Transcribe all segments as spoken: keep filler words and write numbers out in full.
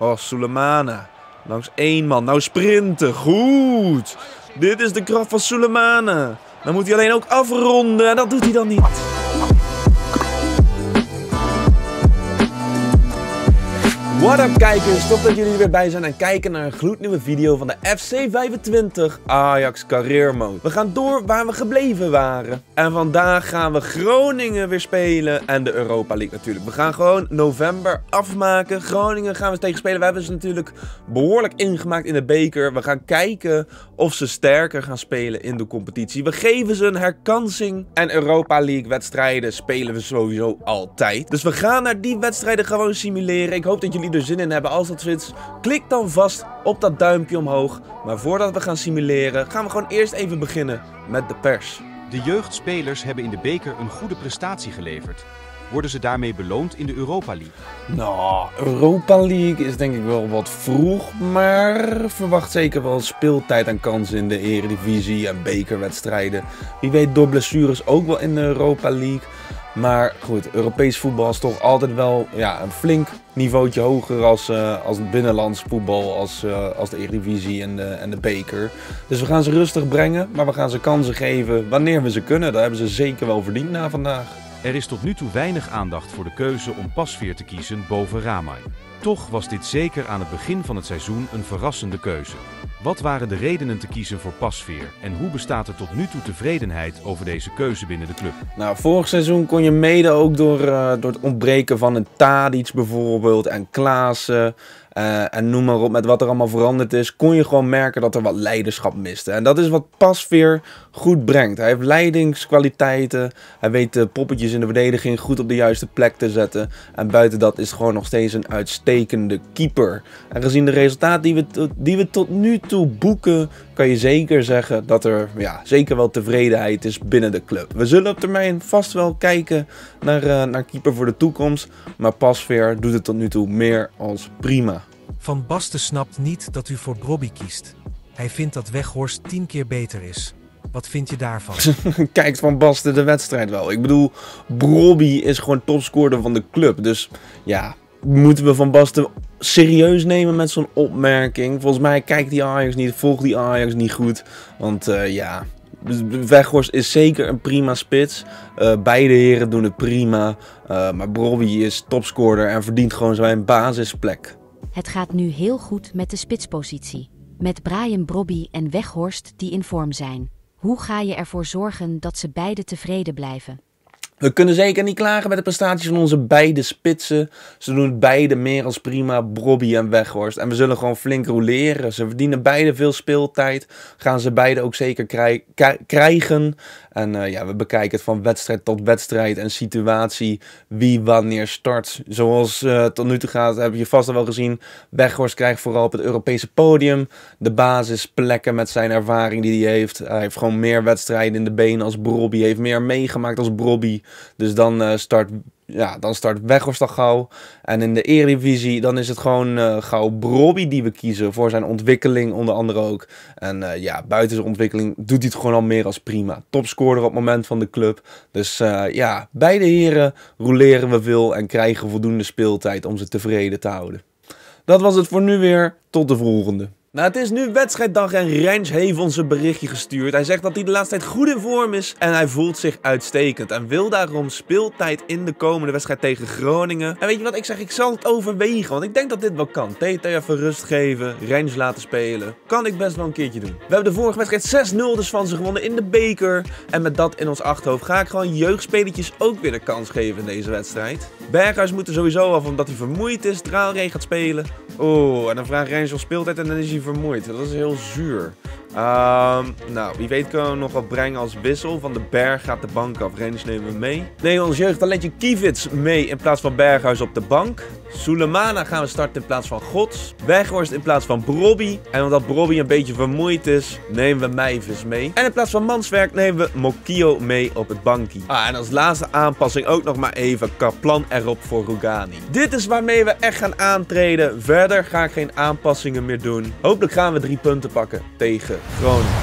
Oh, Sulemana. Langs één man. Nou sprinten. Goed. Dit is de kracht van Sulemana. Dan moet hij alleen ook afronden. En dat doet hij dan niet. What up kijkers, tof dat jullie er weer bij zijn en kijken naar een gloednieuwe video van de F C vijfentwintig Ajax Career Mode. We gaan door waar we gebleven waren. En vandaag gaan we Groningen weer spelen en de Europa League natuurlijk. We gaan gewoon november afmaken. Groningen gaan we tegen spelen. We hebben ze natuurlijk behoorlijk ingemaakt in de beker. We gaan kijken of ze sterker gaan spelen in de competitie. We geven ze een herkansing en Europa League wedstrijden spelen we sowieso altijd. Dus we gaan naar die wedstrijden gewoon simuleren. Ik hoop dat jullie er zin in hebben. Als dat zo is, klik dan vast op dat duimpje omhoog. Maar voordat we gaan simuleren, gaan we gewoon eerst even beginnen met de pers. De jeugdspelers hebben in de beker een goede prestatie geleverd. Worden ze daarmee beloond in de Europa League? Nou, Europa League is denk ik wel wat vroeg, maar verwacht zeker wel speeltijd en kansen in de Eredivisie en bekerwedstrijden. Wie weet door blessures ook wel in de Europa League. Maar goed, Europees voetbal is toch altijd wel ja, een flink niveautje hoger als, uh, als binnenlands voetbal, als, uh, als de Eredivisie en de, en de beker. Dus we gaan ze rustig brengen, maar we gaan ze kansen geven wanneer we ze kunnen. Dat hebben ze zeker wel verdiend na vandaag. Er is tot nu toe weinig aandacht voor de keuze om Pasveer te kiezen boven Ramai. Toch was dit zeker aan het begin van het seizoen een verrassende keuze. Wat waren de redenen te kiezen voor Pasveer en hoe bestaat er tot nu toe tevredenheid over deze keuze binnen de club? Nou, vorig seizoen kon je mede ook door, uh, door het ontbreken van een Tadic bijvoorbeeld en Klaassen uh, en noem maar op, met wat er allemaal veranderd is, kon je gewoon merken dat er wat leiderschap miste. En dat is wat Pasveer goed brengt. Hij heeft leidingskwaliteiten, hij weet de poppetjes in de verdediging goed op de juiste plek te zetten. En buiten dat is het gewoon nog steeds een uitstekende keeper. En gezien de resultaten die we, die we tot nu toe boeken, kan je zeker zeggen dat er ja, zeker wel tevredenheid is binnen de club. We zullen op termijn vast wel kijken naar, uh, naar keeper voor de toekomst, maar Pasveer doet het tot nu toe meer als prima. Van Basten snapt niet dat u voor Brobby kiest. Hij vindt dat Weghorst tien keer beter is. Wat vind je daarvan? Kijkt Van Basten de wedstrijd wel. Ik bedoel, Brobby is gewoon topscorer van de club. Dus ja, moeten we Van Basten serieus nemen met zo'n opmerking? Volgens mij kijkt die Ajax niet, volgt die Ajax niet goed. Want uh, ja, Weghorst is zeker een prima spits. Uh, beide heren doen het prima. Uh, maar Brobby is topscorer en verdient gewoon zijn basisplek. Het gaat nu heel goed met de spitspositie. Met Bryan Brobby en Weghorst die in vorm zijn. Hoe ga je ervoor zorgen dat ze beide tevreden blijven? We kunnen zeker niet klagen met de prestaties van onze beide spitsen. Ze doen het beide meer als prima, Brobby en Weghorst. En we zullen gewoon flink roleren. Ze verdienen beide veel speeltijd. Gaan ze beide ook zeker krij krijgen. En uh, ja, we bekijken het van wedstrijd tot wedstrijd en situatie. Wie wanneer start. Zoals uh, tot nu toe gaat, heb je vast al wel gezien. Weghorst krijgt vooral op het Europese podium de basisplekken met zijn ervaring die hij heeft. Hij heeft gewoon meer wedstrijden in de benen als Brobby. Hij heeft meer meegemaakt als Brobby. Dus dan, uh, start, ja, dan start Weghorst al gauw. En in de Eredivisie dan is het gewoon uh, gauw Brobby die we kiezen. Voor zijn ontwikkeling onder andere ook. En uh, ja, buiten zijn ontwikkeling doet hij het gewoon al meer als prima. Topscorer op het moment van de club. Dus uh, ja, beide heren roleren we veel en krijgen voldoende speeltijd om ze tevreden te houden. Dat was het voor nu weer. Tot de volgende. Nou, het is nu wedstrijddag en Rens heeft ons een berichtje gestuurd. Hij zegt dat hij de laatste tijd goed in vorm is en hij voelt zich uitstekend. En wil daarom speeltijd in de komende wedstrijd tegen Groningen. En weet je wat, ik zeg, ik zal het overwegen, want ik denk dat dit wel kan. T T even rust geven, Rens laten spelen. Kan ik best wel een keertje doen. We hebben de vorige wedstrijd zes nul dus van ze gewonnen in de beker. En met dat in ons achterhoofd ga ik gewoon jeugdspelertjes ook weer de kans geven in deze wedstrijd. Berghuis moet er sowieso af omdat hij vermoeid is. Traoré gaat spelen. Oh, en dan vraagt Rens om speeltijd en dan is hij vermoeid. Dat is heel zuur. Um, nou, wie weet kunnen we nog wat brengen als wissel. Van de Berg gaat de bank af. Rens nemen we mee. Nemen we ons jeugdtalentje Kivits mee in plaats van Berghuis op de bank. Sulemana gaan we starten in plaats van Gods. Weghorst in plaats van Brobby. En omdat Brobby een beetje vermoeid is, nemen we Meivis mee. En in plaats van Manswerk nemen we Mokio mee op het bankie. Ah, en als laatste aanpassing ook nog maar even Kaplan erop voor Rugani. Dit is waarmee we echt gaan aantreden. Verder ga ik geen aanpassingen meer doen. Hopelijk gaan we drie punten pakken tegen Groningen.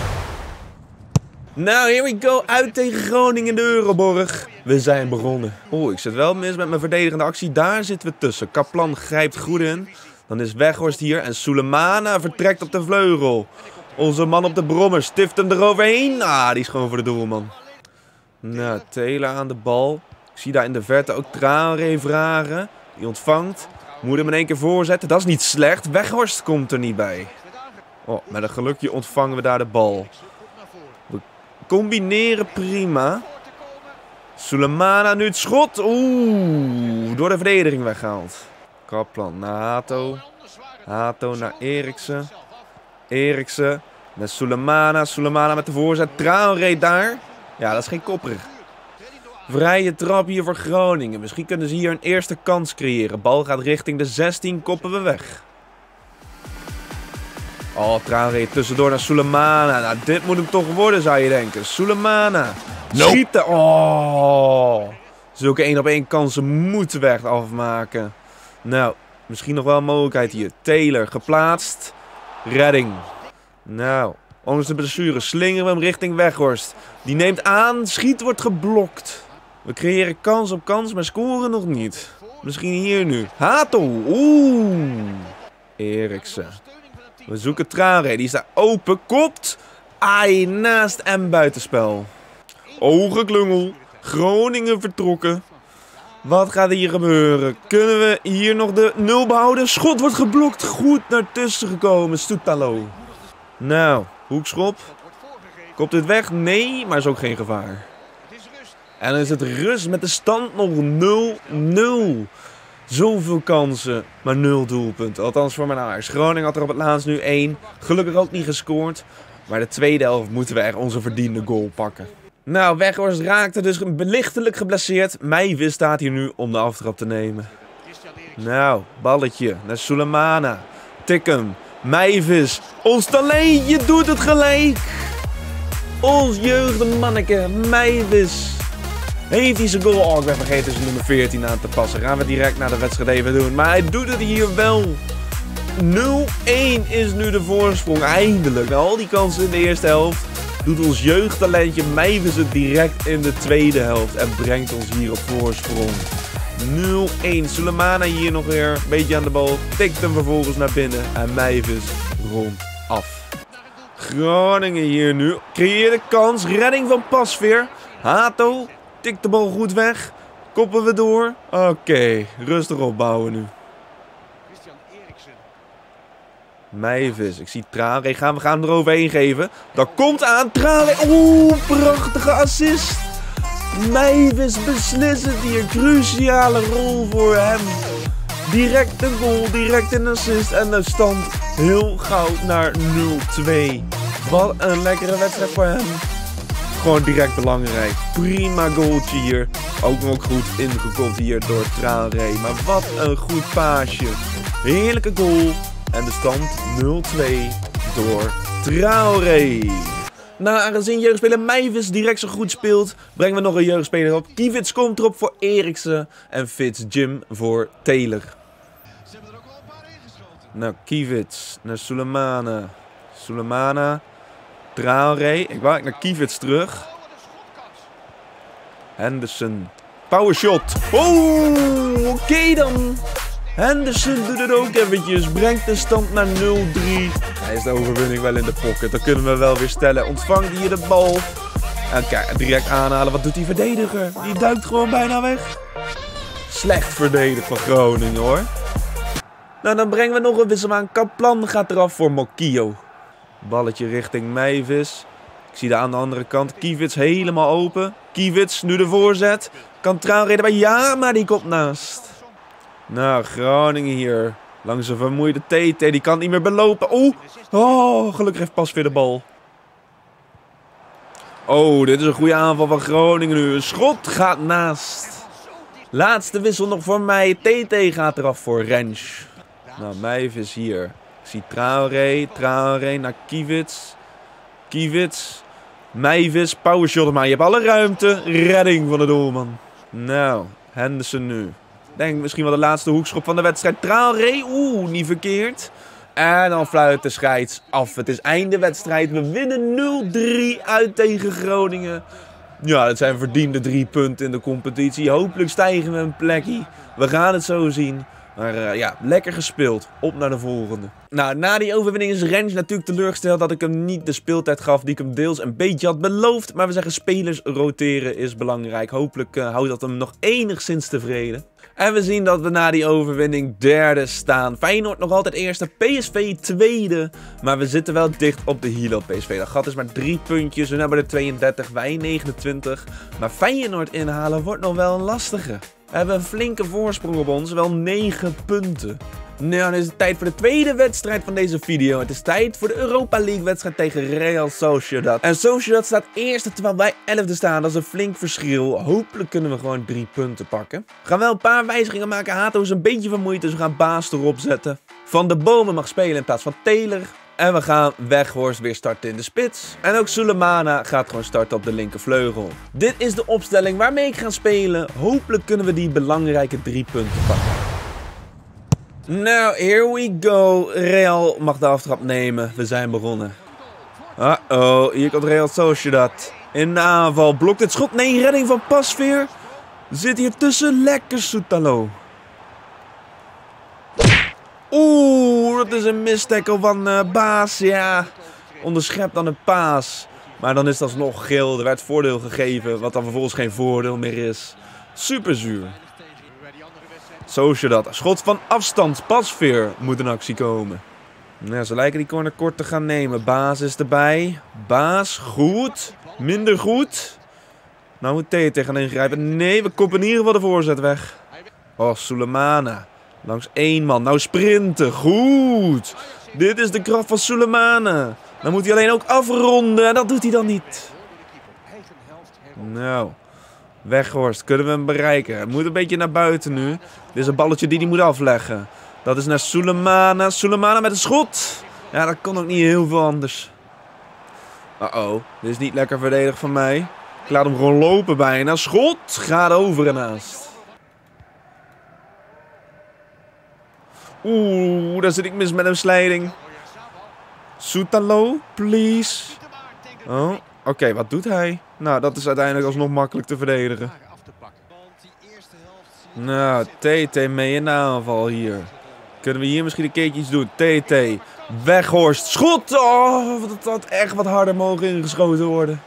Nou, here we go. Uit tegen Groningen in de Euroborg. We zijn begonnen. Oeh, ik zit wel mis met mijn verdedigende actie. Daar zitten we tussen. Kaplan grijpt goed in. Dan is Weghorst hier en Sulemana vertrekt op de vleugel. Onze man op de brommer stift hem eroverheen. Ah, die is gewoon voor de doelman. Nou, Taylor aan de bal. Ik zie daar in de verte ook Traoré vragen. Die ontvangt. Moet hem in één keer voorzetten. Dat is niet slecht. Weghorst komt er niet bij. Oh, met een gelukje ontvangen we daar de bal. We combineren prima. Sulemana nu het schot. Oeh, door de verdediging weggehaald. Kaplan naar Hato. Hato naar Eriksen. Eriksen met Sulemana. Sulemana met de voorzet. Traoré daar. Ja, dat is geen kopper. Vrije trap hier voor Groningen. Misschien kunnen ze hier een eerste kans creëren. Bal gaat richting de zestien. Koppen we weg. Oh, Traoré tussendoor naar Sulemana. Nou, dit moet hem toch worden, zou je denken. Sulemana. Nope. Schieten. Oh. Zulke één op één kansen moeten we echt afmaken. Nou, misschien nog wel een mogelijkheid hier. Taylor geplaatst. Redding. Nou, ondanks de blessure slingeren we hem richting Weghorst. Die neemt aan. Schiet wordt geblokt. We creëren kans op kans, maar scoren nog niet. Misschien hier nu. Hato. Oeh. Eriksen. We zoeken Traoré. Die is daar open. Kopt. Ai, naast en buitenspel. Ogenklungel. Groningen vertrokken. Wat gaat hier gebeuren? Kunnen we hier nog de nul behouden? Schot wordt geblokt. Goed naar tussen gekomen. Stoetalo. Nou, hoekschop. Kopt dit weg? Nee, maar is ook geen gevaar. En dan is het rust met de stand nog nul nul. Zoveel kansen, maar nul doelpunten. Althans voor mijn Ajax. Groningen had er op het laatst nu één. Gelukkig ook niet gescoord. Maar de tweede helft moeten we echt onze verdiende goal pakken. Nou, Weghorst raakte dus lichtelijk geblesseerd. Meiwis staat hier nu om de aftrap te nemen. Nou, balletje naar Sulemana. Tik hem. Meiwis. Ons talent, je doet het gelijk. Ons jeugdmanneke, Meiwis. Heeft hij zijn goal? Oh, ik ben vergeten zijn nummer veertien aan te passen. Gaan we direct naar de wedstrijd even doen. Maar hij doet het hier wel. nul één is nu de voorsprong. Eindelijk. Na al die kansen in de eerste helft doet ons jeugdtalentje Meiwis het direct in de tweede helft. En brengt ons hier op voorsprong. nul één. Sulemana hier nog weer. Een beetje aan de bal. Tikt hem vervolgens naar binnen. En Meiwis rondt af. Groningen hier nu. Creëerde kans. Redding van Pasveer. Hato. Tikt de bal goed weg. Koppen we door. Oké, okay, rustig opbouwen nu. Meiwis, ik zie Traoré. Gaan we gaan hem eroverheen geven. Dat komt aan Traoré. Oeh, prachtige assist. Meiwis beslissend hier. Cruciale rol voor hem. Direct een goal, direct een assist. En de stand heel gauw naar nul twee. Wat een lekkere wedstrijd voor hem. Gewoon direct belangrijk. Prima goaltje hier. Ook nog goed ingekopt hier door Traoré. Maar wat een goed paasje. Heerlijke goal. En de stand nul twee door Traoré. Nou, aangezien jeugdspeler Meiwis direct zo goed speelt, brengen we nog een jeugdspeler op. Kivits komt erop voor Eriksen. En Fitz Jim voor Taylor. Nou, Kivits naar Sulemana. Sulemana. Traoré. Ik wou naar Kivits terug. Henderson. Powershot. Oh, oké okay dan. Henderson doet het ook eventjes. Brengt de stand naar nul drie. Hij is de overwinning wel in de pocket. Dat kunnen we wel weer stellen. Ontvangt hier de bal. En kijk, direct aanhalen. Wat doet die verdediger? Die duikt gewoon bijna weg. Slecht verdedigd van Groningen hoor. Nou, dan brengen we nog een wissel aan. Kaplan gaat eraf voor Mokio. Balletje richting Meiwis. Ik zie daar aan de andere kant Kivits helemaal open. Kivits, nu de voorzet. Kan Traoré erbij? Ja, maar die komt naast. Nou, Groningen hier. Langs een vermoeide T T. Die kan niet meer belopen. Oeh. Oh, gelukkig heeft Pasveer de bal. Oh, dit is een goede aanval van Groningen nu. Een schot gaat naast. Laatste wissel nog voor mij. T T gaat eraf voor Rens. Nou, Meiwis hier. Ik zie Traoré. Traoré naar Kivits. Kivits. Meiwis. Powershot. Maar je hebt alle ruimte. Redding van de doelman. Nou, Henderson nu. Denk misschien wel de laatste hoekschop van de wedstrijd. Traoré. Oeh, niet verkeerd. En dan fluit de scheids af. Het is einde wedstrijd. We winnen nul drie uit tegen Groningen. Ja, dat zijn verdiende drie punten in de competitie. Hopelijk stijgen we een plekje. We gaan het zo zien. Maar uh, ja, lekker gespeeld. Op naar de volgende. Nou, na die overwinning is Rens natuurlijk teleurgesteld dat ik hem niet de speeltijd gaf die ik hem deels een beetje had beloofd. Maar we zeggen spelers roteren is belangrijk. Hopelijk uh, houdt dat hem nog enigszins tevreden. En we zien dat we na die overwinning derde staan. Feyenoord nog altijd eerste, P S V tweede. Maar we zitten wel dicht op de hielen op P S V. Dat gat is maar drie puntjes. We hebben er tweeëndertig, wij negenentwintig. Maar Feyenoord inhalen wordt nog wel een lastige. We hebben een flinke voorsprong op ons, wel negen punten. Nou, dan is het tijd voor de tweede wedstrijd van deze video. Het is tijd voor de Europa League wedstrijd tegen Real Sociedad. En Sociedad staat eerste terwijl wij elfde staan. Dat is een flink verschil. Hopelijk kunnen we gewoon drie punten pakken. We gaan wel een paar wijzigingen maken. Hato is een beetje vermoeid, dus we gaan Baas erop zetten. Van de Bomen mag spelen in plaats van Taylor. En we gaan Weghorst weer starten in de spits. En ook Sulemana gaat gewoon starten op de linkervleugel. Dit is de opstelling waarmee ik ga spelen. Hopelijk kunnen we die belangrijke drie punten pakken. Nou, here we go. Real mag de aftrap nemen. We zijn begonnen. Uh-oh, hier komt Real Sociedad. In de aanval. Blokt het schot. Nee, redding van Pasveer. Zit hier tussen. Lekker Soetalo. Oeh, dat is een mistackle van uh, Baas. Ja, onderschept dan een paas. Maar dan is dat nog geel. Er werd voordeel gegeven, wat dan vervolgens geen voordeel meer is. Super zuur. Sociedad. Schot van afstand. Pasveer moet in actie komen. Nou, ze lijken die corner kort te gaan nemen. Baas is erbij. Baas, goed. Minder goed. Nou moet T T gaan ingrijpen. Nee, we koppen in ieder geval de voorzet weg. Oh, Sulemana. Langs één man. Nou sprinten. Goed. Dit is de kracht van Sulemana. Dan moet hij alleen ook afronden. En dat doet hij dan niet. Nou. Weghorst. Kunnen we hem bereiken? Hij moet een beetje naar buiten nu. Dit is een balletje die hij moet afleggen. Dat is naar Sulemana. Sulemana met een schot. Ja, dat kon ook niet heel veel anders. Uh-oh. Dit is niet lekker verdedigd van mij. Ik laat hem gewoon lopen bijna. Schot. Gaat over en naast. Oeh, daar zit ik mis met een slijding. Soetalo, please. Oh, oké, okay, wat doet hij? Nou, dat is uiteindelijk alsnog makkelijk te verdedigen. Nou, T T mee in de aanval hier. Kunnen we hier misschien een keertje iets doen? T T, Weghorst, schot! Oh, dat had echt wat harder mogen ingeschoten worden.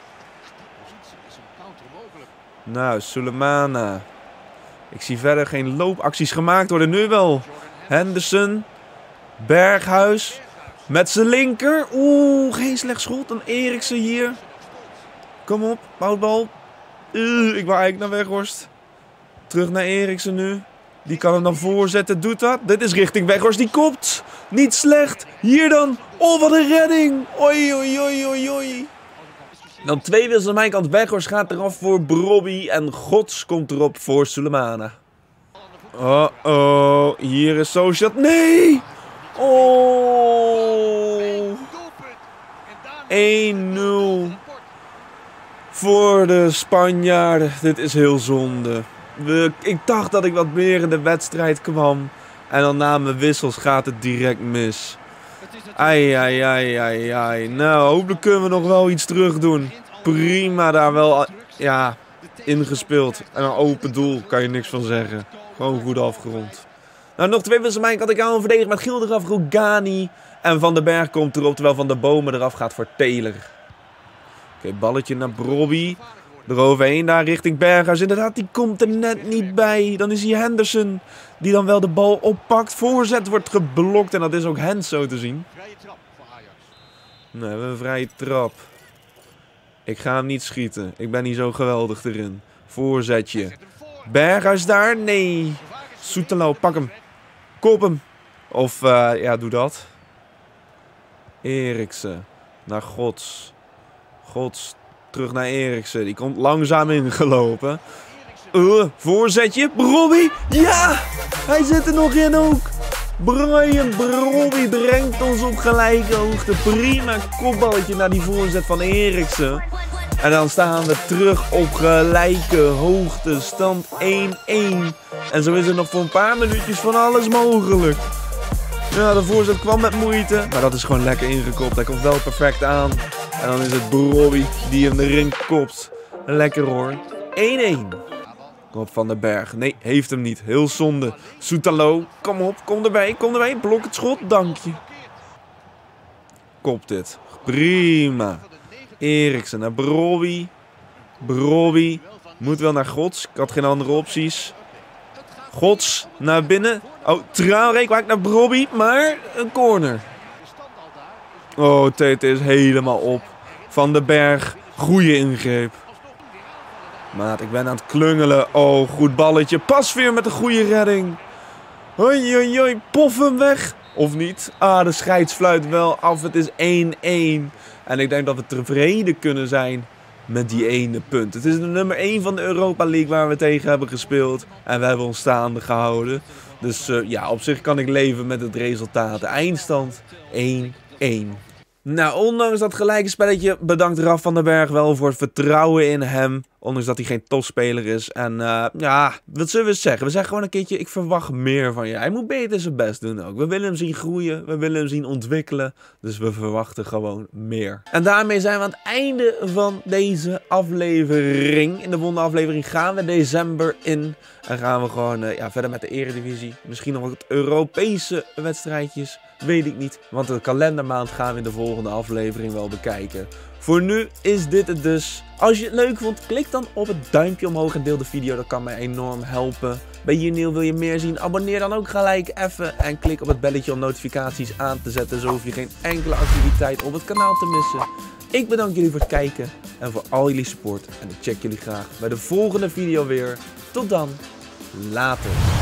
Nou, Sulemana. Ik zie verder geen loopacties gemaakt worden. Nu wel. Henderson. Berghuis. Met zijn linker. Oeh, geen slecht schot. Dan Eriksen hier. Kom op, houdbal. Uh, ik wou eigenlijk naar Weghorst. Terug naar Eriksen nu. Die kan hem dan voorzetten. Doet dat. Dit is richting Weghorst. Die kopt. Niet slecht. Hier dan. Oh, wat een redding. Oei, oei, oei, oei, oei. Dan twee wissels aan mijn kant. Weghorst gaat eraf voor Brobby. En Gods komt erop voor Sulemana. Oh, oh. Hier is Sociedad. Nee. Oh. één nul. Voor de Spanjaarden. Dit is heel zonde. We, ik dacht dat ik wat meer in de wedstrijd kwam. En dan na mijn wissels gaat het direct mis. Ai, ai, ai, ai, ai. Nou, hopelijk kunnen we nog wel iets terug doen. Prima daar wel, ja, ingespeeld. En een open doel, kan je niks van zeggen. Gewoon goed afgerond. Nou, nog twee wissels aan mijn kant. Ik hou een verdediger met Gil eraf. Rougani. En Van den Berg komt erop, terwijl Van de Bomen eraf gaat voor Taylor. Oké, okay, balletje naar Brobby. Eroverheen daar richting Berghuis. Inderdaad, die komt er net niet bij. Dan is hier Henderson, die dan wel de bal oppakt. Voorzet wordt geblokt en dat is ook Hens zo te zien. Nee, we hebben een vrije trap. Ik ga hem niet schieten. Ik ben niet zo geweldig erin. Voorzetje. Berghuis daar? Nee. Soetalo, pak hem. Kop hem. Of, uh, ja, doe dat. Eriksen. Naar Gods. Gods. Terug naar Eriksen. Die komt langzaam ingelopen. Uh, voorzetje. Brobby. Ja! Hij zit er nog in ook. Bryan Brobby brengt ons op gelijke hoogte. Prima kopballetje naar die voorzet van Eriksen. En dan staan we terug op gelijke hoogte. Stand één één. En zo is er nog voor een paar minuutjes van alles mogelijk. Ja, de voorzet kwam met moeite. Maar dat is gewoon lekker ingekopt. Hij komt wel perfect aan. En dan is het Brobby die hem erin kopt. Lekker hoor. één één. Kom op Van den Berg. Nee, heeft hem niet. Heel zonde. Soetalo, kom op. Kom erbij. Kom erbij. Blok het schot. Dank je. Kop dit. Prima. Eriksen naar Brobby. Brobby. Moet wel naar Gods. Ik had geen andere opties. Gods naar binnen. Oh, Traoré kwam naar Brobby. Maar een corner. Oh, T T is helemaal op. Van den Berg. Goeie ingreep. Maat, ik ben aan het klungelen. Oh, goed balletje. Pasveer met een goede redding. Hoi, hoi, hoi. Pof hem weg. Of niet? Ah, de scheids fluit wel af. Het is één één. En ik denk dat we tevreden kunnen zijn met die ene punt. Het is de nummer één van de Europa League waar we tegen hebben gespeeld. En we hebben ons staande gehouden. Dus uh, ja, op zich kan ik leven met het resultaat. De eindstand één één. Nou, ondanks dat gelijke spelletje bedankt Raf van den Berg wel voor het vertrouwen in hem. Ondanks dat hij geen topspeler is. En uh, ja, wat zullen we zeggen? We zeggen gewoon een keertje, ik verwacht meer van je. Hij moet beter zijn best doen ook. We willen hem zien groeien. We willen hem zien ontwikkelen. Dus we verwachten gewoon meer. En daarmee zijn we aan het einde van deze aflevering. In de volgende aflevering gaan we december in. En gaan we gewoon uh, ja, verder met de Eredivisie. Misschien nog wat Europese wedstrijdjes. Weet ik niet. Want de kalendermaand gaan we in de volgende aflevering wel bekijken. Voor nu is dit het dus. Als je het leuk vond, klik dan op het duimpje omhoog en deel de video. Dat kan mij enorm helpen. Ben je nieuw, wil je meer zien? Abonneer dan ook gelijk even. En klik op het belletje om notificaties aan te zetten. Zo hoef je geen enkele activiteit op het kanaal te missen. Ik bedank jullie voor het kijken en voor al jullie support. En ik check jullie graag bij de volgende video weer. Tot dan. Later.